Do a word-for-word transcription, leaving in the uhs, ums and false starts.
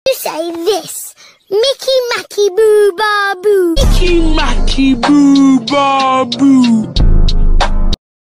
to say this. Mickey Macky Boo Bar Boo. Mickey Macky Boo Bar Boo.